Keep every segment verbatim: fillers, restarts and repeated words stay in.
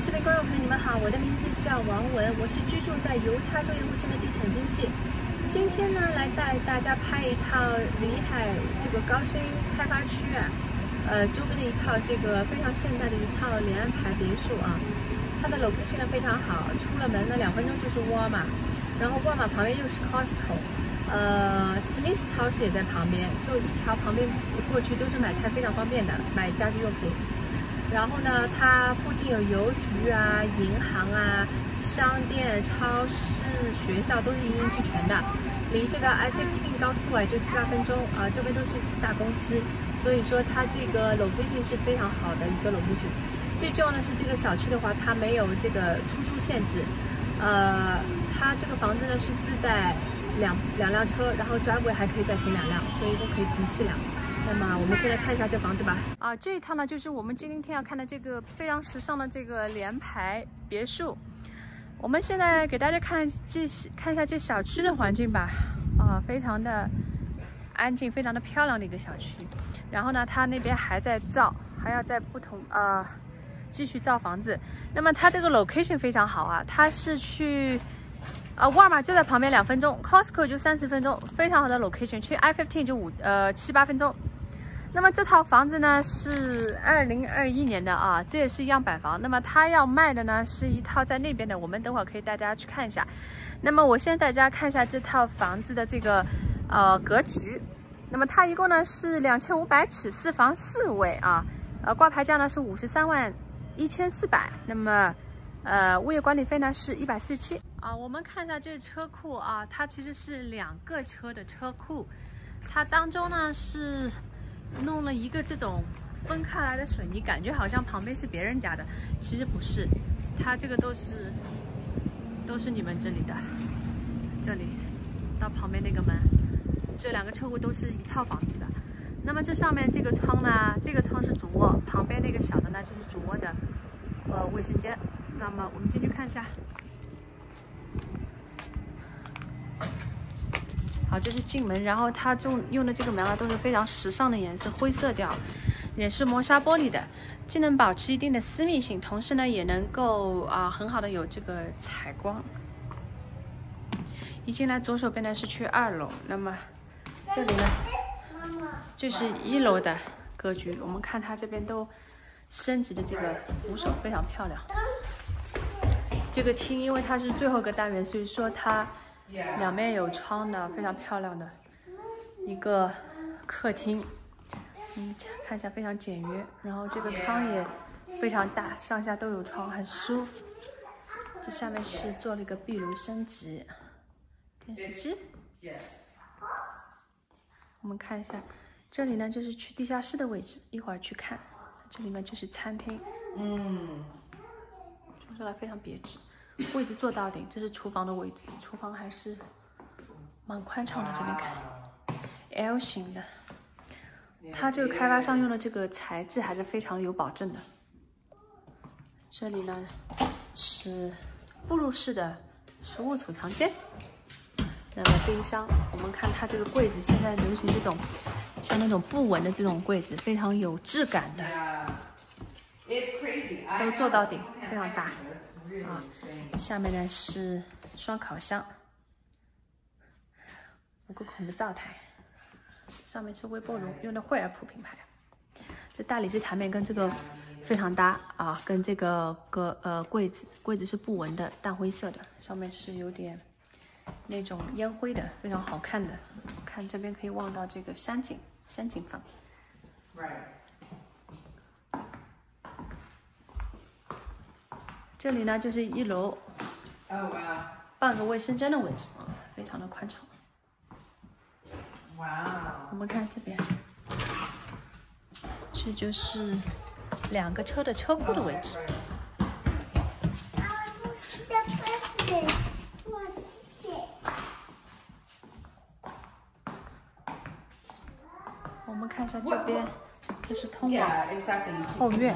视频观众朋友，你们好，我的名字叫王文，我是居住在犹他州盐湖城的地产经纪。今天呢，来带大家拍一套里海这个高新开发区啊，呃，周边的一套这个非常现代的一套连安排别墅啊。它的 location 呢非常好，出了门呢两分钟就是沃尔玛，然后沃尔玛旁边又是 Costco， 呃 ，Smith 超市也在旁边，所以一条旁边过去都是买菜非常方便的，买家居用品。 然后呢，它附近有邮局啊、银行啊、商店、超市、学校都是一应俱全的。离这个 I 十五 高速啊就七八分钟啊、呃，这边都是大公司，所以说它这个 location 是非常好的一个 location。最重要的是这个小区的话，它没有这个出租限制，呃，它这个房子呢是自带两两辆车，然后 driveway 还可以再停两辆，所以一共可以停四辆。 那么我们先来看一下这房子吧。啊，这一套呢就是我们今天要看的这个非常时尚的这个联排别墅。我们现在给大家看这看一下这小区的环境吧。啊，非常的安静，非常的漂亮的一个小区。然后呢，它那边还在造，还要在不同呃继续造房子。那么它这个 location 非常好啊，它是去。 呃，沃尔玛就在旁边两分钟 ，Costco 就三十分钟，非常好的 location。去 I 十五 就五呃七八分钟。那么这套房子呢是二零二一年的啊，这也是样板房。那么它要卖的呢是一套在那边的，我们等会儿可以带大家去看一下。那么我先带大家看一下这套房子的这个呃格局。那么它一共呢是两千五百尺，四房四卫啊，呃挂牌价呢是五十三万一千四百。那么呃物业管理费呢是一百四十七。 啊，我们看一下这个车库啊，它其实是两个车的车库，它当中呢是弄了一个这种分开来的水泥，感觉好像旁边是别人家的，其实不是，它这个都是都是你们这里的，这里到旁边那个门，这两个车库都是一套房子的。那么这上面这个窗呢，这个窗是主卧，旁边那个小的呢就是主卧的呃卫生间。那么我们进去看一下。 好，这是进门，然后它用用的这个门啊都是非常时尚的颜色，灰色调，也是磨砂玻璃的，既能保持一定的私密性，同时呢也能够啊、呃、很好的有这个采光。一进来左手边呢是去二楼，那么这里呢就是一楼的格局。我们看它这边都升级的这个扶手非常漂亮。这个厅因为它是最后一个单元，所以说它。 两面有窗的，非常漂亮的一个客厅。嗯，看一下非常简约，然后这个窗也非常大，上下都有窗，很舒服。这下面是做了一个壁炉升级，电视机。我们看一下，这里呢就是去地下室的位置，一会儿去看。这里面就是餐厅，嗯，说出来非常别致。 位置做到顶，这是厨房的位置，厨房还是蛮宽敞的。这边看 ，L 型的，它这个开发商用的这个材质还是非常有保证的。这里呢是步入式的食物储藏间，那么冰箱，我们看它这个柜子，现在流行这种像那种布纹的这种柜子，非常有质感的。 都做到顶，非常大啊！下面呢是双烤箱，五个孔的灶台，上面是微波炉，用的惠而浦品牌。这大理石台面跟这个非常搭啊，跟这个个呃柜子，柜子是布纹的，淡灰色的，上面是有点那种烟灰的，非常好看的。看这边可以望到这个山景，山景房。这里呢就是一楼，半个卫生间的位置，非常的宽敞。哇！我们看这边，这就是两个车的车库的位置。我们看一下这边，这是通往后院。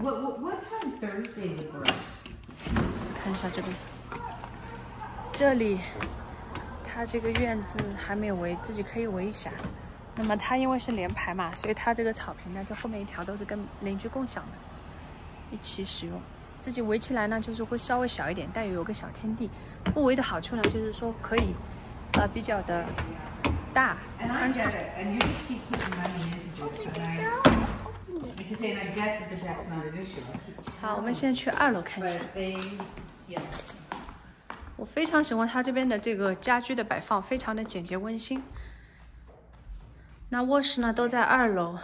看一下这边，这里它这个院子还没有围，自己可以围一下。那么它因为是连排嘛，所以它这个草坪呢，这后面一条都是跟邻居共享的，一起使用。 自己围起来呢，就是会稍微小一点，但有个小天地。不围的好处呢，就是说可以，呃，比较的大宽敞。好，我们现在去二楼看一下。我非常喜欢它这边的这个家居的摆放，非常的简洁温馨。那卧室呢都在二楼。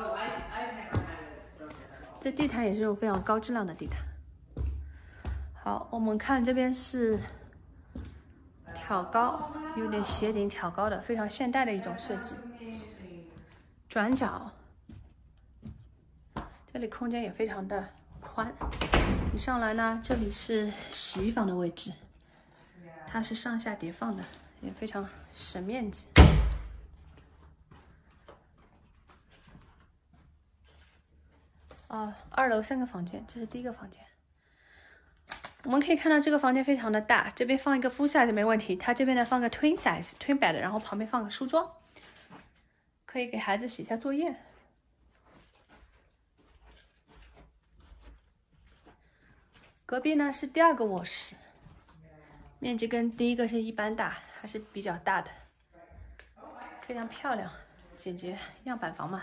这地毯也是有非常高质量的地毯。好，我们看这边是挑高，有点斜顶挑高的，非常现代的一种设计。转角，这里空间也非常的宽。一上来呢，这里是洗衣房的位置，它是上下叠放的，也非常省面积。啊，二楼三个房间，这是第一个房间。我们可以看到这个房间非常的大，这边放一个 full size 没问题，它这边呢放个 twin size twin bed， 然后旁边放个书桌，可以给孩子写下作业。隔壁呢是第二个卧室，面积跟第一个是一般大，还是比较大的，非常漂亮，简洁样板房嘛。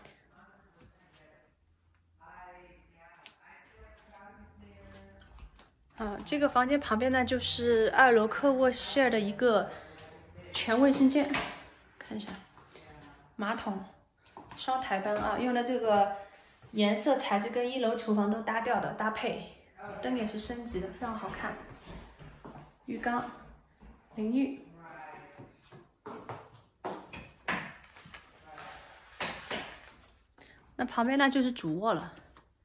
啊，这个房间旁边呢就是二楼客卧室的一个全卫生间，看一下，马桶、双台灯啊，用的这个颜色材质跟一楼厨房都搭调的搭配，灯也是升级的，非常好看。浴缸、淋浴。那旁边呢就是主卧了。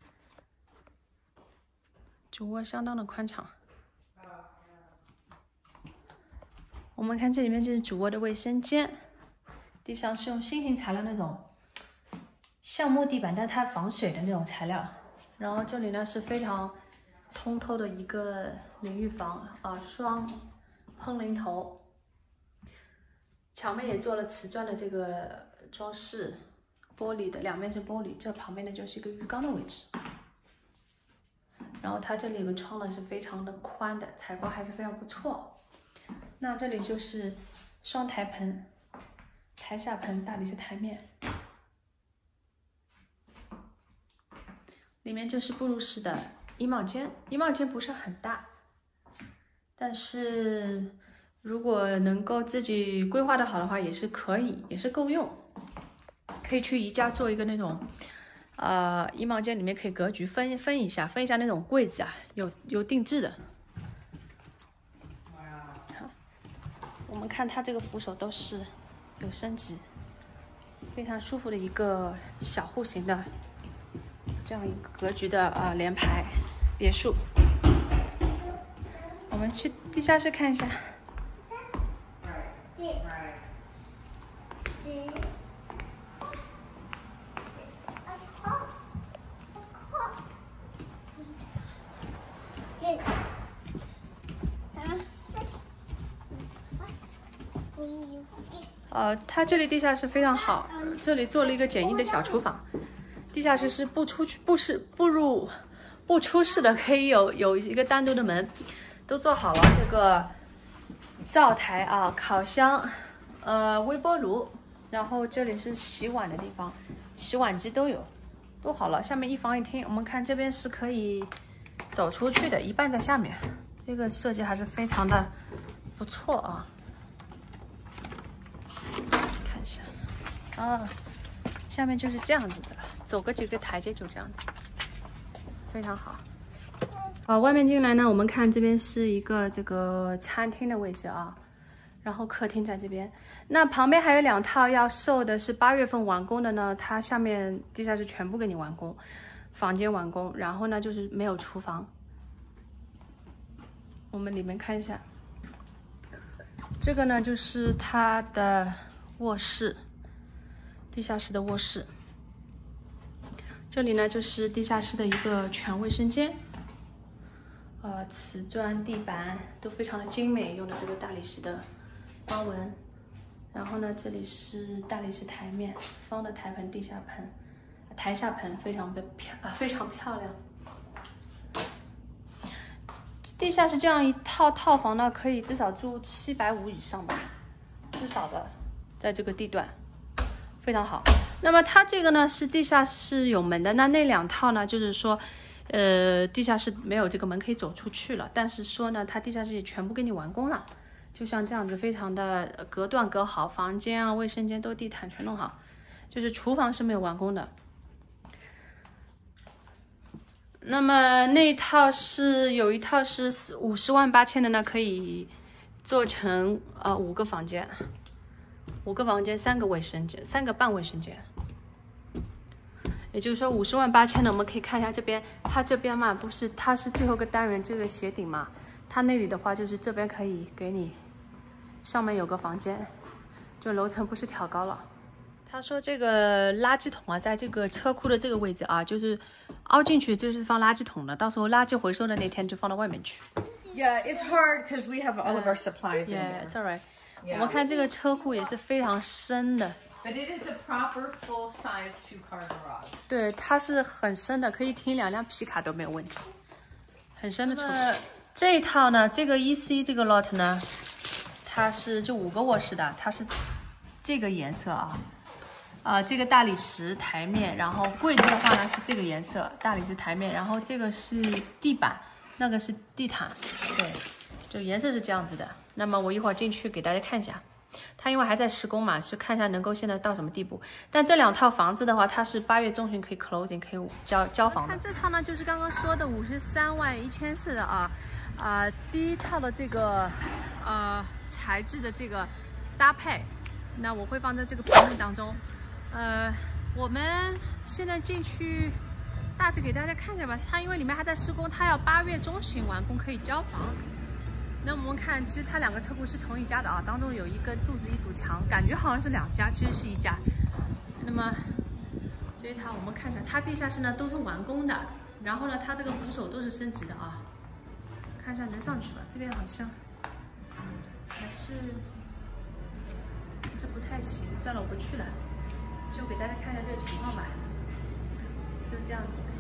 主卧相当的宽敞，我们看这里面就是主卧的卫生间，地上是用新型材料那种橡木地板，但它防水的那种材料。然后这里呢是非常通透的一个淋浴房啊，双喷淋头，墙面也做了瓷砖的这个装饰，玻璃的，两面是玻璃，这旁边呢就是一个浴缸的位置。然后它这里有个窗呢，是非常的宽的，采光还是非常不错。那这里就是双台盆、台下盆、大理石台面，里面就是步入式的衣帽间。衣帽间不是很大，但是如果能够自己规划的好的话，也是可以，也是够用。可以去宜家做一个那种。呃，衣帽间里面可以格局分分一下，分一下那种柜子啊，有有定制的。好，我们看它这个扶手都是有升级，非常舒服的一个小户型的这样一个格局的啊、呃、联排别墅。我们去地下室看一下。呃，它这里地下室非常好，这里做了一个简易的小厨房，地下室是不出去、不是不入、不出室的，可以有有一个单独的门，都做好了这个灶台啊、烤箱、呃微波炉，然后这里是洗碗的地方，洗碗机都有，都好了。下面一房一厅，我们看这边是可以走出去的，一半在下面，这个设计还是非常的不错啊。看一下，啊，下面就是这样子的了，走个几个台阶就这样子，非常好。啊，外面进来呢，我们看这边是一个这个餐厅的位置啊，然后客厅在这边。那旁边还有两套要售的是八月份完工的呢，它下面地下室全部给你完工，房间完工，然后呢就是没有厨房。我们里面看一下，这个呢就是它的卧室，地下室的卧室。这里呢就是地下室的一个全卫生间。呃，瓷砖地板都非常的精美，用的这个大理石的花纹。然后呢，这里是大理石台面，方的台盆、地下盆、台下盆，非常的漂，呃，非常漂亮。 地下室这样一套套房呢，可以至少租七百五以上吧，至少的，在这个地段非常好。那么它这个呢是地下室有门的，那那两套呢就是说，呃，地下室没有这个门可以走出去了，但是说呢，它地下室也全部给你完工了，就像这样子，非常的隔断隔好，房间啊、卫生间都地毯全弄好，就是厨房是没有完工的。那么那一套是有一套是五十万八千的呢，可以做成呃五个房间，五个房间三个卫生间，三个半卫生间。也就是说五十万八千的，我们可以看一下这边，它这边嘛不是它是最后个单元这个斜顶嘛，它那里的话就是这边可以给你上面有个房间，就楼层不是挑高了。他说这个垃圾桶啊，在这个车库的这个位置啊，就是凹进去就是放垃圾桶的，到时候垃圾回收的那天就放到外面去。 Yeah, it's hard because we have all of our supplies in Yeah, there. it's alright. Yeah. 我们看这个车库也是非常深的。 But it is a proper full-size two-car garage. 对，它是很深的，可以停两辆皮卡都没有问题，很深的车库。这一套呢，这个 E C 这个 lot 呢，它是就五个卧室的，它是这个颜色啊。呃，这个大理石台面，然后柜子的话呢是这个颜色，大理石台面，然后这个是地板，那个是地毯，对，就颜色是这样子的。那么我一会儿进去给大家看一下，它因为还在施工嘛，是看一下能够现在到什么地步。但这两套房子的话，它是八月中旬可以 closing， 可以交交房的。看这套呢，就是刚刚说的五十三万一千四的啊，啊、呃，第一套的这个呃材质的这个搭配，那我会放在这个评论当中。呃，我们现在进去，大致给大家看一下吧。它因为里面还在施工，它要八月中旬完工，可以交房。那我们看，其实它两个车库是同一家的啊，当中有一根柱子，一堵墙，感觉好像是两家，其实是一家。那么这一套我们看一下，它地下室呢都是完工的，然后呢，它这个扶手都是升级的啊。看一下能上去吧，这边好像还是还是不太行，算了，我不去了。就给大家看一下这个情况吧，就这样子。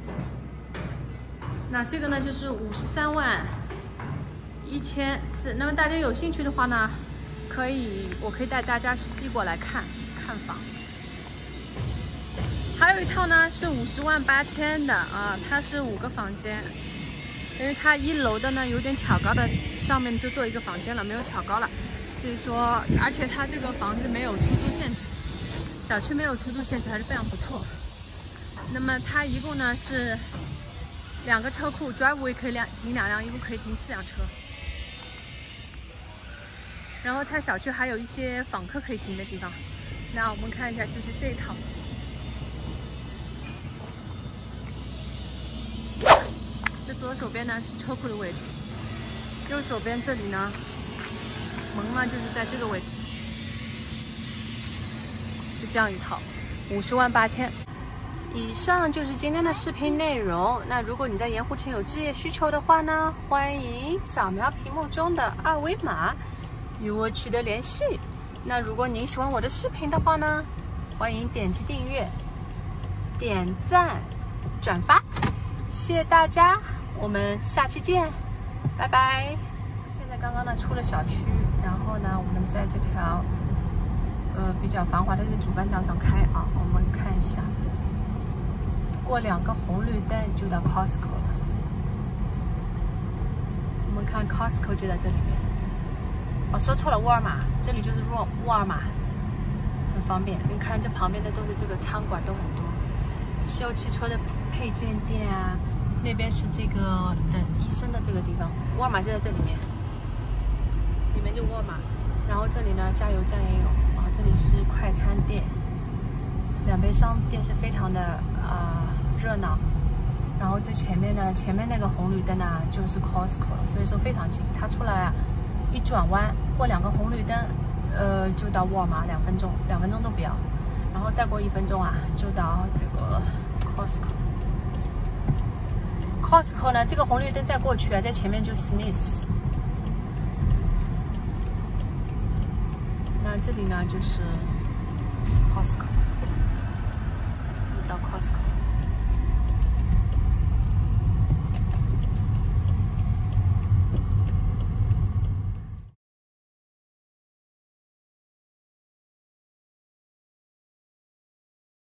那这个呢就是五十三万一千四。那么大家有兴趣的话呢，可以，我可以带大家实地过来看看房。还有一套呢是五十万八千的啊，它是五个房间，因为它一楼的呢有点挑高的，上面就做一个房间了，没有挑高了，所以说，而且它这个房子没有出租限制。小区没有出租限制，还是非常不错。那么它一共呢是两个车库 ，driveway 可以两停两辆，一共可以停四辆车。然后它小区还有一些访客可以停的地方。那我们看一下，就是这一套。这左手边呢是车库的位置，右手边这里呢门呢就是在这个位置。是这样一套，五十万八千。以上就是今天的视频内容。那如果你在盐湖城有置业需求的话呢，欢迎扫描屏幕中的二维码与我取得联系。那如果您喜欢我的视频的话呢，欢迎点击订阅、点赞、转发，谢谢大家，我们下期见，拜拜。现在刚刚呢出了小区，然后呢我们在这条。呃，比较繁华的这主干道上开啊，我们看一下，过两个红绿灯就到 Costco 了。我们看 Costco 就在这里面。我、哦、说错了，沃尔玛，这里就是沃沃尔玛，很方便。你看这旁边的都是这个餐馆，都很多，修汽车的配件店啊，那边是这个整医生的这个地方，沃尔玛就在这里面，里面就沃尔玛。然后这里呢，加油站也有。这里是快餐店，两边商店是非常的啊、呃、热闹。然后最前面呢，前面那个红绿灯呢就是 Costco 了，所以说非常近。它出来啊，一转弯过两个红绿灯，呃，就到沃尔玛，两分钟，两分钟都不要。然后再过一分钟啊，就到这个 Costco。Costco 呢，这个红绿灯再过去啊，在前面就 Smith。那这里呢就是 Costco， 到 Costco。